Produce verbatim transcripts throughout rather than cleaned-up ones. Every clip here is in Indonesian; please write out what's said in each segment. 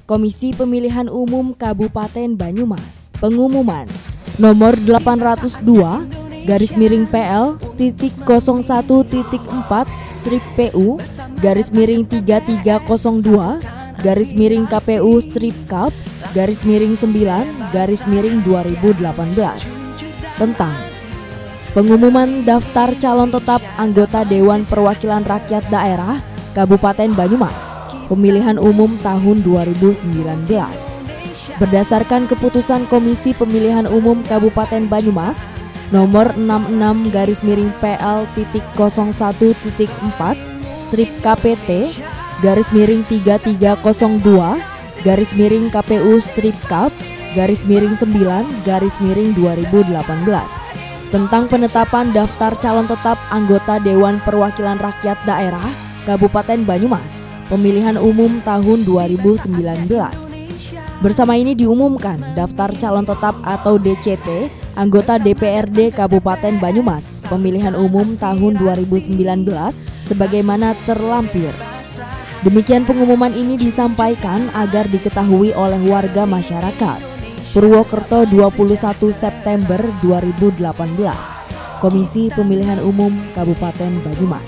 Komisi Pemilihan Umum Kabupaten Banyumas. Pengumuman nomor delapan ratus dua garis miring P L titik nol satu titik empat strip P U garis miring tiga tiga nol dua garis miring K P U strip Kap garis miring sembilan garis miring dua ribu delapan belas tentang pengumuman daftar calon tetap anggota Dewan Perwakilan Rakyat Daerah Kabupaten Banyumas pemilihan umum tahun dua ribu sembilan belas. Berdasarkan keputusan Komisi Pemilihan Umum Kabupaten Banyumas nomor enam puluh enam garis miring P L titik nol satu titik empat strip K P T garis miring tiga tiga nol dua garis miring K P U strip Kap garis miring sembilan garis miring dua ribu delapan belas tentang penetapan daftar calon tetap anggota Dewan Perwakilan Rakyat Daerah Kabupaten Banyumas pemilihan umum tahun dua ribu sembilan belas. Bersama ini diumumkan daftar calon tetap atau D C T anggota D P R D Kabupaten Banyumas pemilihan umum tahun dua ribu sembilan belas sebagaimana terlampir. Demikian pengumuman ini disampaikan agar diketahui oleh warga masyarakat. Purwokerto dua puluh satu September dua ribu delapan belas. Komisi Pemilihan Umum Kabupaten Banyumas.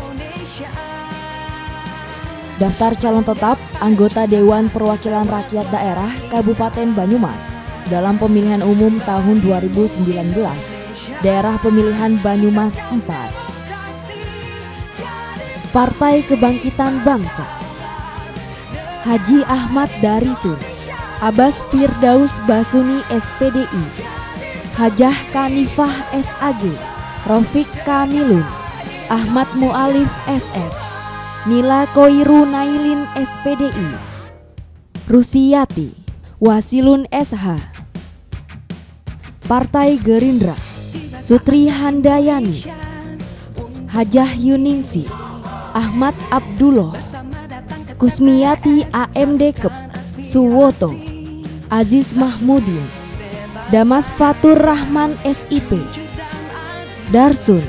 Daftar calon tetap anggota Dewan Perwakilan Rakyat Daerah Kabupaten Banyumas dalam pemilihan umum tahun dua ribu sembilan belas. Daerah pemilihan Banyumas empat. Partai Kebangkitan Bangsa Haji Ahmad Darisun, Abbas Firdaus Basuni S P D I, Hajah Kanifah S A G, Rafiq Kamilun, Ahmad Mu'alif S S, Nila Koiru Nailin S P D I, Rusiyati, Wasilun S H. Partai Gerindra Sutri Handayani, Hajah Yuningsi, Ahmad Abdullah, Kusmiyati A M D Kep, Suwoto, Aziz Mahmudin, Damas Fatur Rahman S I P, Darsun,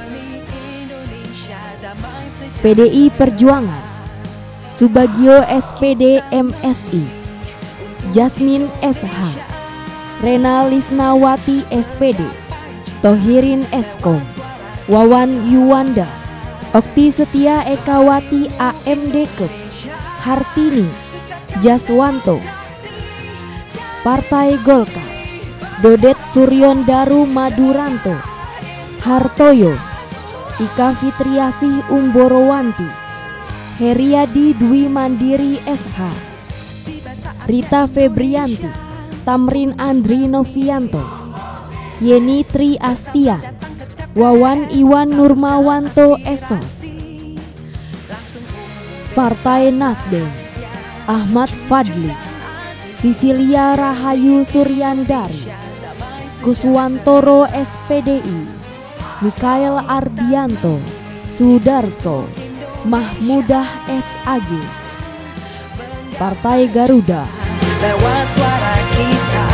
P D I Perjuangan, Subagio S P D M S I, Jasmine S H, Rena Lisnawati S P D, Tohirin Eskom, Wawan Yuwanda, Okti Setia Ekawati A M D Kep, Hartini, Jaswanto. Partai Golkar Dodet Suryon Daru Maduranto, Hartoyo, Ika Fitriasih Umborowanti, Heriadi Dwi Mandiri S H, Rita Febrianti, Tamrin Andri Novianto, Yeni Tri Astian, Wawan Iwan Nurmawanto Esos. Partai Nasdem Ahmad Fadli, Sisilia Rahayu Suryandari, Kuswantoro S P D I, Mikael Ardianto, Sudarso, Mahmudah S A G. Partai Garuda lewat suara kita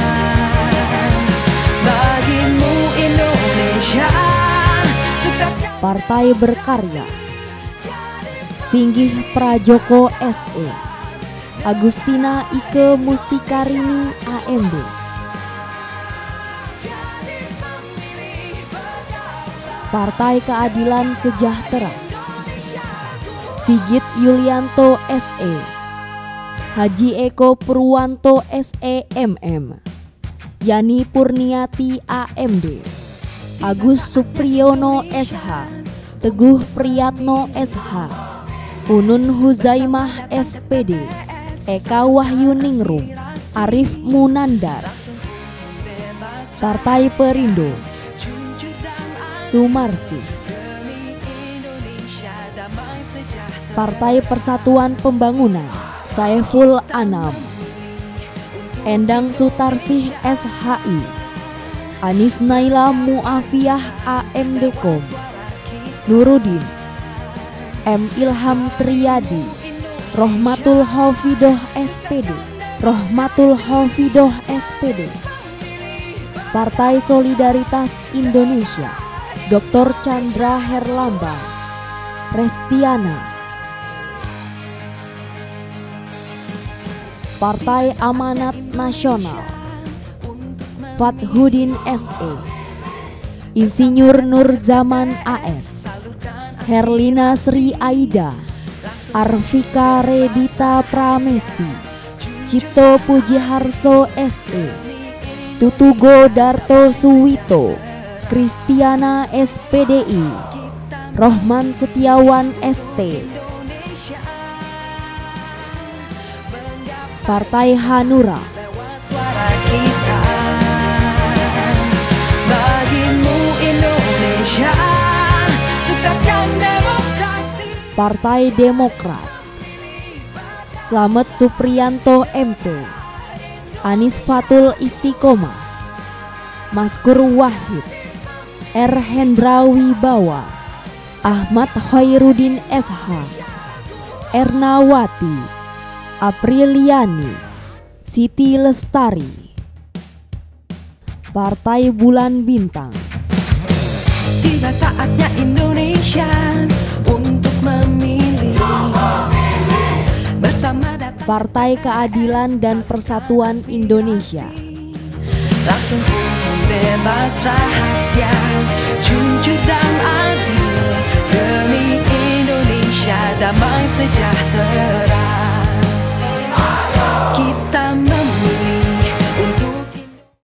bagimu Indonesia sukses. Partai Berkarya Singgih Prajoko S E, Agustina Ike Mustikarini A M D. Partai Keadilan Sejahtera Sigit Yulianto S E, Haji Eko Purwanto S E M M, Yani Purniati A M D, Agus Supriyono S H, Teguh Priyatno S H, Unun Huzaimah S P D, Eka Wahyuningrum, Arif Munandar. Partai Perindo Sumarsi. Partai Persatuan Pembangunan Saiful Anam, Endang Sutarsih S H I, Anis Naila Muafiyah A M D Kom, Nurudin, M Ilham Triyadi, Rohmatul Hofidoh S P D, Rohmatul Hofidoh S P D. Partai Solidaritas Indonesia Doktor Chandra Herlambang, Restiana. Partai Amanat Nasional, Fathudin S E, Insinyur Nurzaman A S, Herlina Sri Aida, Arvika Redita Pramesti, Cipto Pujiharso S E, Tutugo Darto Suwito, Kristiana S P D I, Rohman Setiawan S T, Partai Hanura, suara kita bagimu Indonesia, sukseskan demokrasi. Partai Demokrat, Slamet Supriyanto M P, Anis Fatul Istiqomah, Maskur Wahid, R Hendra Wibawa, Ahmad Hoirudin S H, Ernawati, Apriliani, Siti Lestari. Partai Bulan Bintang, Tiba saatnya Indonesia untuk memilih bersama datang Partai Keadilan dan Persatuan Indonesia, langsung umum bebas rahasia, jujur dan adil demi Indonesia damai sejahtera.